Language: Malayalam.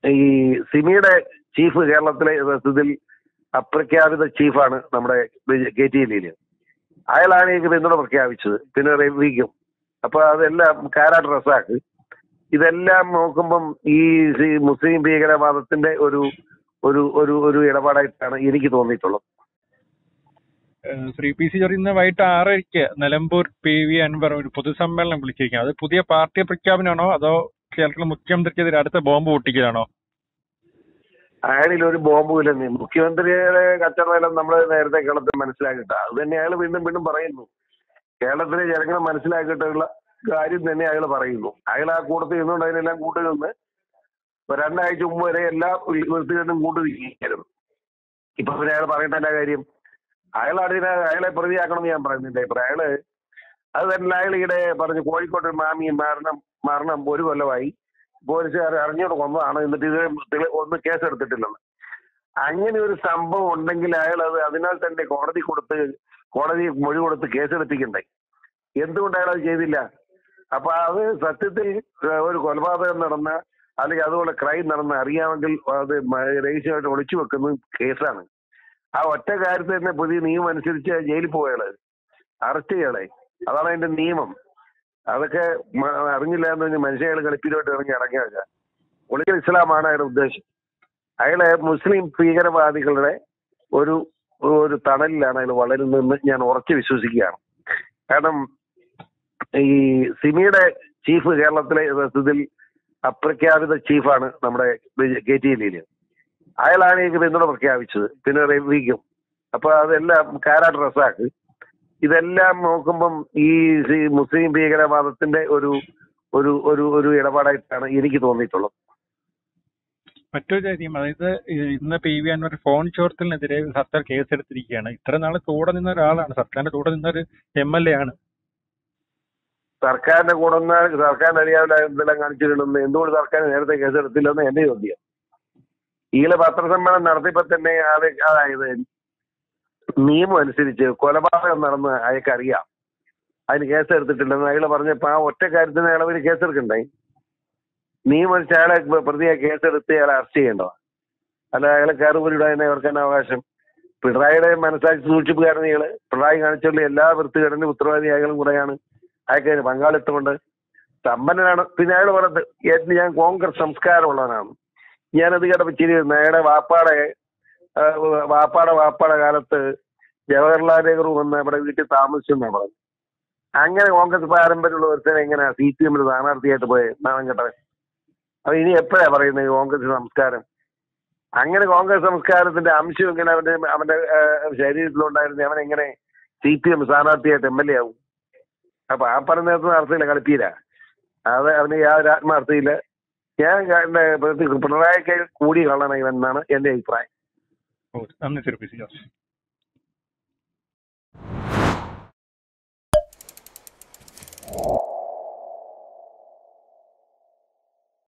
ഈ സിമിയുടെ ചീഫ് കേരളത്തിലെ യഥാർത്ഥത്തിൽ അപ്രഖ്യാപിത ചീഫാണ് നമ്മുടെ KT ജലീൽ. അയാളാണ് എനിക്ക് പിന്തുണ പ്രഖ്യാപിച്ചത്. പിന്നെ റഫീഖും. അപ്പൊ അതെല്ലാം കാരാട്ട് റസാഖ്. ഇതെല്ലാം നോക്കുമ്പം ഈ മുസ്ലിം ഭീകരവാദത്തിന്റെ ഒരു ഒരു ഒരു ഒരു ഇടപാടായിട്ടാണ് എനിക്ക് തോന്നിയിട്ടുള്ളത്. ശ്രീ PC ജോർജ് ഇന്ന് വൈകിട്ട് 6:30 നിലമ്പൂർ PV അൻവർ ഒരു പൊതുസമ്മേളനം വിളിച്ചിരിക്കുന്നത്. അത് പുതിയ പാർട്ടി പ്രഖ്യാപനമാണോ അതോ കേരളത്തിലെ മുഖ്യമന്ത്രിക്കെതിരെ അടുത്ത ബോംബ് പൊട്ടിക്കലാണോ? അയാളിൽ ഒരു ബോംബും ഇല്ലെന്ന്. മുഖ്യമന്ത്രിയുടെ കച്ചവടം നമ്മൾ നേരത്തെ കേരളത്തിൽ മനസ്സിലാക്കിയിട്ട അത് തന്നെ അയാൾ വീണ്ടും വീണ്ടും പറയുന്നു. കേരളത്തിലെ ജനങ്ങൾ മനസ്സിലാക്കിയിട്ടുള്ള കാര്യം തന്നെ അയാൾ പറയുന്നു. അയാൾ ആ കൂട്ടത്തിൽ നിന്നുകൊണ്ട് അതിനെല്ലാം കൂട്ടുനിന്ന് 2 ആഴ്ച മുമ്പ് വരെ എല്ലാ വൃത്തികേട്ടും കൂട്ടുകയായിരുന്നു. ഇപ്പൊ പിന്നെ അയാൾ പറയേണ്ട എല്ലാ കാര്യം അയാളെ പ്രതിയാക്കണം ഞാൻ പറയുന്നില്ല. ഇപ്പൊ അത് തന്നെ അയാൾ ഈയിടെ പറഞ്ഞു കോഴിക്കോട്ട് മാമി മരണം 1 കൊല്ലമായി, പോലീസുകാർ അറിഞ്ഞോട് കൊന്നതാണ്, എന്നിട്ട് ഇത് ഒന്ന് കേസെടുത്തിട്ടില്ലെന്ന്. അങ്ങനെ ഒരു സംഭവം ഉണ്ടെങ്കിൽ അയാൾ അതിനാൽ തന്നെ കോടതി മൊഴി കൊടുത്ത് കേസെടുപ്പിക്കണ്ടേ? എന്തുകൊണ്ട് അയാൾ അത് ചെയ്തില്ല? അപ്പൊ അത് സത്യത്തിൽ ഒരു കൊലപാതകം നടന്ന അല്ലെങ്കിൽ അതുപോലെ ക്രൈം നടന്ന അറിയാമെങ്കിൽ അത് രഹസ്യമായിട്ട് ഒളിച്ചു വെക്കുന്ന കേസാണ്. ആ ഒറ്റ കാര്യത്തിൽ തന്നെ പുതിയ നിയമം അനുസരിച്ച് ജയിലിൽ പോയാള്, അറസ്റ്റ് ചെയ്യാളെ. അതാണ് അതിന്റെ നിയമം. അതൊക്കെ അറിഞ്ഞില്ല എന്ന് പറഞ്ഞാൽ മനുഷ്യകൾ കളിപ്പിലോട്ട് ഇറങ്ങിയാൽ ഒളിക്കൽ ഇസ്ലാമാണ് അയാളുടെ ഉദ്ദേശം. അയാളെ മുസ്ലിം ഭീകരവാദികളുടെ ഒരു ഒരു തണലിലാണ് അയാൾ വളരുന്നതെന്ന് ഞാൻ ഉറച്ചു വിശ്വസിക്കുകയാണ്. കാരണം ഈ സിമിയുടെ ചീഫ് കേരളത്തിലെ യഥാർത്ഥത്തിൽ അപ്രഖ്യാപിത ചീഫാണ് നമ്മുടെ KT ജലീൽ. അയാളാണ് എനിക്ക് പിന്തുണ പ്രഖ്യാപിച്ചത്. പിന്നെ റഫീഖും. അപ്പൊ അതെല്ലാം കാരാട്ട് റസാഖ്. ഇതെല്ലാം നോക്കുമ്പം ഈ മുസ്ലിം ഭീകരവാദത്തിന്റെ ഒരു ഒരു ഒരു ഒരു ഇടപാടായിട്ടാണ് എനിക്ക് തോന്നിയിട്ടുള്ളത്. മറ്റൊരു കാര്യം, അതായത് ഇന്ന് PV അൻവർ ഫോൺ ചോർത്തലിനെതിരെ സർക്കാർ കേസെടുത്തിരിക്കുകയാണ്. ഇത്ര നാൾ കൂടെ നിന്ന ഒരാളാണ്, സർക്കാരിന്റെ കൂടെ നിന്ന ഒരു MLA ആണ്. സർക്കാരിന്റെ കൂടെ സർക്കാരിന് അറിയാവില്ല എന്തെല്ലാം കാണിച്ചിട്ടുണ്ടെന്ന്. എന്തുകൊണ്ട് സർക്കാർ നേരത്തെ കേസെടുത്തില്ലെന്ന് എന്റെ ചോദ്യം. ഈയിടെ പത്രസമ്മേളനം നടത്തിയപ്പോ തന്നെ അതായത് നിയമം അനുസരിച്ച് കൊലപാതകം നടന്ന് അയാൾക്കറിയാം, അതിന് കേസെടുത്തിട്ടില്ലെന്ന് അയാൾ പറഞ്ഞപ്പോ ആ ഒറ്റ കാര്യത്തിന് അയാൾ കേസെടുക്കണ്ടേ? നിയമം അനുസരിച്ച് അയാളെ പ്രതിയെ കേസെടുത്ത് അയാളെ അറസ്റ്റ് ചെയ്യേണ്ടോ? അല്ല അയാളെ കയറുപരിടാൻ അവർക്ക് തന്നെ അവകാശം? പിണറായിയുടെ മനസ്സാക്ഷി സൂക്ഷിപ്പുകാരൻ ഇയാള്. പിണറായി കാണിച്ചുള്ള എല്ലാ വൃത്തികേടിന്റെ ഉത്തരവാദി അയാളും കൂടെയാണ്. അയാൾക്ക് പങ്കാളിത്തമുണ്ട്, സമ്പന്നനാണ്. പിന്നെ അയാൾ പറഞ്ഞത് ഞാൻ കോൺഗ്രസ് സംസ്കാരമുള്ളവനാണ്. ഞാനത് കേട്ടപ്പോ ചിരി വരുന്നു. അയാളുടെ വാപ്പാടെ കാലത്ത് ജവഹർലാൽ നെഹ്റു വന്ന് നമ്മുടെ വീട്ടിൽ താമസിച്ചെന്നാണ് പറഞ്ഞത്. അങ്ങനെ കോൺഗ്രസ് പാരമ്പര്യമുള്ള ഒരുത്തനെ എങ്ങനെയാ CPM സ്ഥാനാർത്ഥിയായിട്ട് പോയ നാണം കേട്ടവൻ? അപ്പൊ ഇനി എപ്പോഴാ പറയുന്നത് കോൺഗ്രസ് സംസ്കാരം? അങ്ങനെ കോൺഗ്രസ് സംസ്കാരത്തിന്റെ അംശം എങ്ങനെ അവന്റെ ശരീരത്തിലുണ്ടായിരുന്നു? അവൻ എങ്ങനെ CPM സ്ഥാനാർത്ഥിയായിട്ട് MLA ആവും? അപ്പൊ ആ പറഞ്ഞ അർത്ഥമില്ല, കളിപ്പീര. അത് അവന് യാതൊരു ആത്മാർത്ഥയില്ല. ഞാൻ പിണറായിക്ക് കൂടി കള്ളണം ഇവൻ എന്നാണ് എന്റെ അഭിപ്രായം. നന്ദി ശ്രീ PC ജോർജ്.